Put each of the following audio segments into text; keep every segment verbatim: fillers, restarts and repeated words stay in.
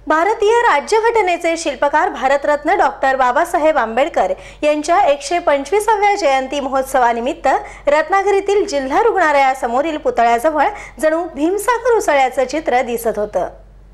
भारतीय राज्यघटनेचे शिल्पकार भारतरत्न डॉक्टर बाबासाहेब आंबेडकर यांच्या एकशे पंचवीसाव्या जयंती महोत्सवानिमित्त रत्नागिरीतील जिल्हा रुग्णालयासमोरील पुतळ्याजवळ जणू भीमसागर उसळ्याचं चित्र दिसत होतं।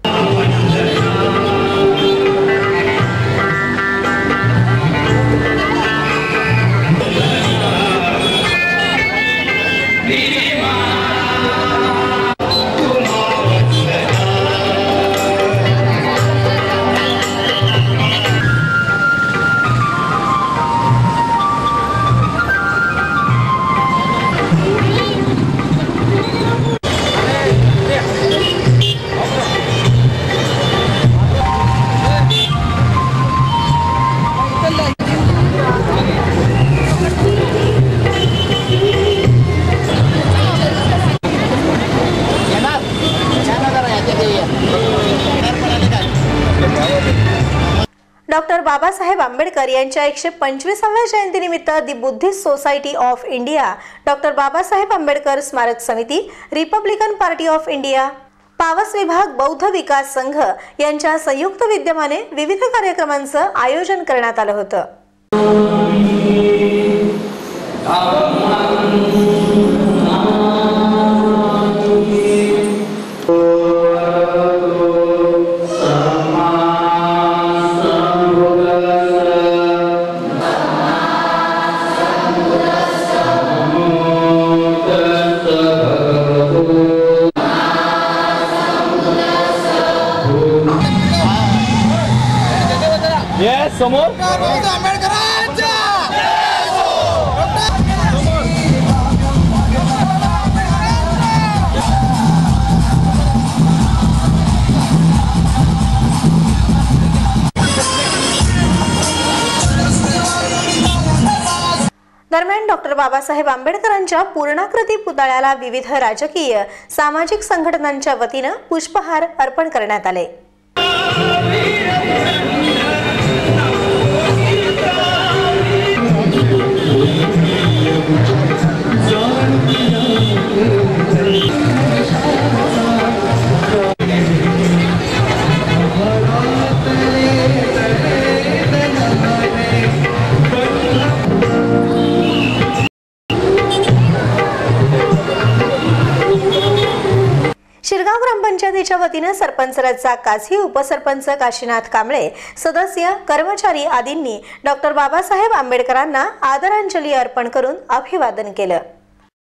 डॉक्टर बाबासाहेब आंबेडकर यांच्या एकशे पंचवीसाव्या जयंतीनिमित्त the Buddhist society of India, doctor Babasaheb Ambedkar स्मारक समिती, रिपब्लिकन पार्टी ऑफ इंडिया, पावस विभाग बौद्ध विकास संघ यांच्या संयुक्त विद्यमाने विविध कार्यक्रमांचं आयोजन करण्यात आलं होतं। Yes, समोर दरम्यान डॉक्टर बाबासाहेब आंबेडकरांच्या पूर्णाकृती पुतळ्याला विविध राजकीय सामाजिक संघटनांच्या वतीने पुष्पहार अर्पण करण्यात आले। शिरगाव ग्रामपंचायतीच्या वतीने सरपंच रज्जाक काझी, उपसरपंच काशीनाथ कांबळे, सदस्य, कर्मचारी आदींनी डॉक्टर बाबासाहेब आंबेडकरांना आदरांजली अर्पण करून अभिवादन केलं।